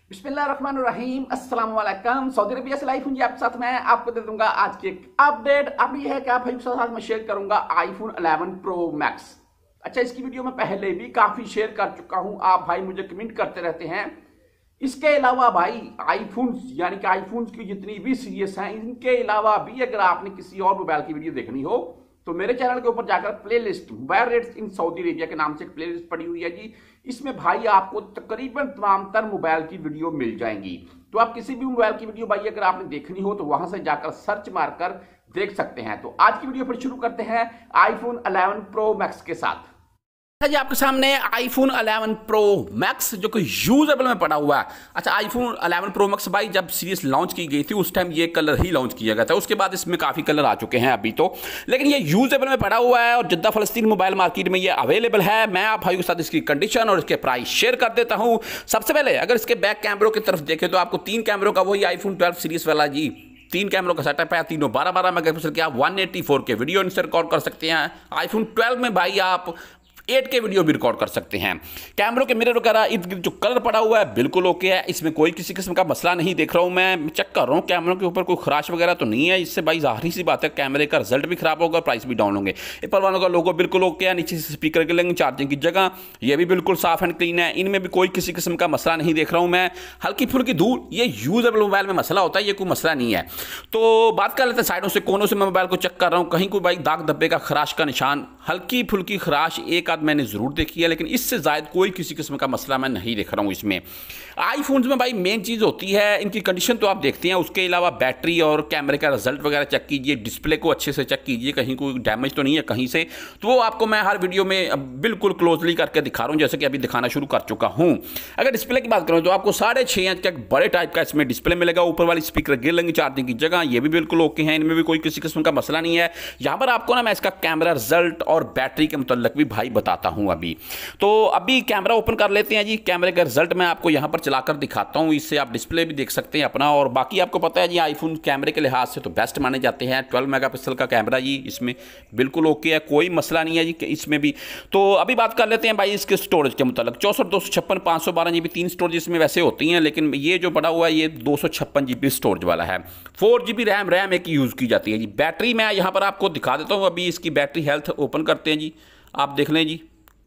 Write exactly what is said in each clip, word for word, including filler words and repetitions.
बिस्मिल्लाहिर्रहमानिर्रहीम, अस्सलाम वालेकुम। सऊदी अरबिया से लाइव हूँ जी आपके साथ। मैं आपको दे दूंगा आज की एक अपडेट। अभी है क्या भाई, साथ में शेयर करूंगा आईफोन इलेवन प्रो मैक्स। अच्छा, इसकी वीडियो मैं पहले भी काफी शेयर कर चुका हूँ, आप भाई मुझे कमेंट करते रहते हैं। इसके अलावा भाई आईफोन यानी कि आईफोन की जितनी भी सीरीज हैं, इनके अलावा भी अगर आपने किसी और मोबाइल की वीडियो देखनी हो तो मेरे चैनल के ऊपर जाकर playlist mobile rates in Saudi Arabia के नाम से एक प्लेलिस्ट पड़ी हुई है जी। इसमें भाई आपको तकरीबन तमाम तर मोबाइल की वीडियो मिल जाएंगी। तो आप किसी भी मोबाइल की वीडियो भाई अगर आपने देखनी हो तो वहां से जाकर सर्च मारकर देख सकते हैं। तो आज की वीडियो फिर शुरू करते हैं आईफोन इलेवन प्रो मैक्स के साथ। जी आपके सामने आईफोन इलेवन प्रो मैक्स जो कि यूजेबल में पड़ा हुआ है। अच्छा, आईफोन इलेवन प्रो मैक्स भाई जब सीरीज लॉन्च की गई थी उस टाइम ये कलर ही लॉन्च किया गया था, उसके बाद इसमें काफ़ी कलर आ चुके हैं अभी तो, लेकिन ये यूजेबल में पड़ा हुआ है और जिद्दा फ़लस्तीन मोबाइल मार्केट में ये अवेलेबल है। मैं आप भाई के साथ इसकी कंडीशन और इसके प्राइस शेयर कर देता हूँ। सबसे पहले अगर इसके बैक कैमरों की तरफ देखें तो आपको तीन कैमरों का वही आईफोन ट्वेल्व सीरीज वाला जी तीन कैमरों का सेटअप है। तीनों बारह बारह मेगापिक्सल के आप one eighty four K video इनसे रिकॉर्ड कर सकते हैं। आईफोन ट्वेल्व में भाई आप एट के वीडियो भी रिकॉर्ड कर सकते हैं। कैमरों के मिरर वगैरह इर्द गिर्द जो कलर पड़ा हुआ है बिल्कुल ओके है, इसमें कोई किसी किस्म का मसला नहीं देख रहा हूं। मैं चेक कर रहा हूं कैमरों के ऊपर कोई खराश वगैरह तो नहीं है। इससे भाई जाहिर सी बात है कैमरे का रिजल्ट भी खराब होगा, प्राइस भी डाउन होंगे। एप्पल वालों का लोगो बिल्कुल ओके है, नीचे से स्पीकर के लेंगे चार्जिंग की जगह, ये भी बिल्कुल साफ एंड क्लीन है। इनमें भी कोई किसी किस्म का मसला नहीं देख रहा हूँ मैं। हल्की फुल्की धूल ये यूजेबल मोबाइल में मसला होता है, ये कोई मसला नहीं है। तो बात कर लेते हैं साइडों से कोनों से। मैं मोबाइल को चेक कर रहा हूँ, कहीं कोई भाई दाग धब्बे का खराश का निशान, हल्की फुल्की खराश एक आध मैंने जरूर देखी है, लेकिन इससे ज़्यादा कोई किसी किस्म का मसला मैं नहीं देख रहा हूँ इसमें। आईफोन्स में भाई मेन चीज़ होती है इनकी कंडीशन तो आप देखते हैं, उसके अलावा बैटरी और कैमरे का रिजल्ट वगैरह चेक कीजिए, डिस्प्ले को अच्छे से चेक कीजिए कहीं कोई डैमेज तो नहीं है कहीं से। तो वो आपको मैं हर वीडियो में बिल्कुल क्लोजली करके दिखा रहा हूँ, जैसे कि अभी दिखाना शुरू कर चुका हूँ। अगर डिस्प्ले की बात करूँ तो आपको साढ़े छः इंच का एक बड़े टाइप का इसमें डिस्प्ले मिलेगा। ऊपर वाली स्पीकर गिर लेंगे चार्जिंग की जगह, ये भी बिल्कुल ओके हैं, इनमें भी कोई किसी किस्म का मसला नहीं है। यहाँ पर आपको ना मैं इसका कैमरा रिजल्ट और बैटरी के मुतल्लिक भी भाई बताता हूँ अभी। तो अभी कैमरा ओपन कर लेते हैं जी। कैमरे का रिजल्ट मैं आपको यहाँ पर चलाकर दिखाता हूँ, इससे आप डिस्प्ले भी देख सकते हैं अपना। और बाकी आपको पता है जी आईफोन कैमरे के लिहाज से तो बेस्ट माने जाते हैं। ट्वेल्व मेगापिक्सल का कैमरा जी इसमें बिल्कुल ओके है, कोई मसला नहीं है जी इसमें भी। तो अभी बात कर लेते हैं भाई इसके स्टोरेज के मुताबिक। चौसठ दो सौ छप्पन पाँच सौ बारह जी बी तीन स्टोरेज इसमें वैसे होती हैं, लेकिन ये जो बड़ा हुआ है ये दो सौ छप्पन जी बी स्टोरेज वाला है। Four G B RAM RAM एक यूज़ की जाती है जी। बैटरी मैं यहाँ पर आपको दिखा देता हूँ, अभी इसकी बैटरी हेल्थ ओपन करते हैं जी, आप देख लें जी।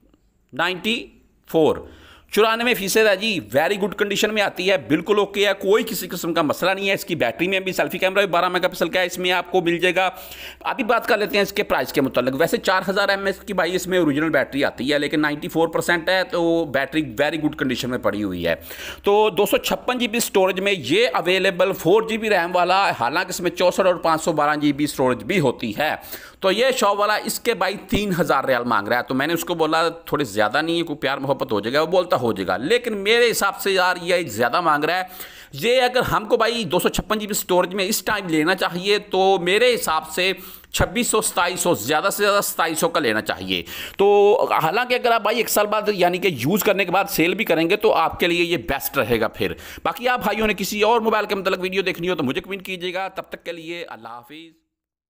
नाइन्टी फोर चौरानवे फीसद है जी, वेरी गुड कंडीशन में आती है, बिल्कुल ओके है, कोई किसी किस्म का मसला नहीं है। इसकी बैटरी में भी सेल्फी कैमरा भी बारह मेगापिक्सल का है, इसमें आपको मिल जाएगा। अभी बात कर लेते हैं इसके प्राइस के मुताबिक। वैसे चार हज़ार एम एच की भाई इसमें ओरिजिनल बैटरी आती है, लेकिन नाइन्टी फोर परसेंट है, तो बैटरी वेरी गुड कंडीशन में पड़ी हुई है। तो दो सौ छप्पन जी बी स्टोरेज में ये available, four G B RAM वाला, हालांकि इसमें चौसठ और पाँच सौ बारह जी बी स्टोरेज भी होती है। तो ये शॉप वाला इसके भाई तीन हज़ार रियाल मांग रहा है, तो मैंने उसको बोला थोड़े ज़्यादा नहीं है, कोई प्यार मोहब्बत हो जाएगा, वो बोलता हो जाएगा, लेकिन मेरे हिसाब से यार ये ज़्यादा मांग रहा है। ये अगर हमको भाई दो सौ छप्पन जी बी स्टोरेज में इस टाइम लेना चाहिए तो मेरे हिसाब से छब्बीस सौ सताईस सौ ज़्यादा से ज़्यादा सताईस सौ का लेना चाहिए। तो हालांकि अगर आप भाई एक साल बाद यानी कि यूज़ करने के बाद सेल भी करेंगे तो आपके लिए ये बेस्ट रहेगा। फिर बाकी आप भाइयों ने किसी और मोबाइल के मतलब वीडियो देखनी हो तो मुझे कमेंट कीजिएगा। तब तक के लिए अल्लाह हाफिज़।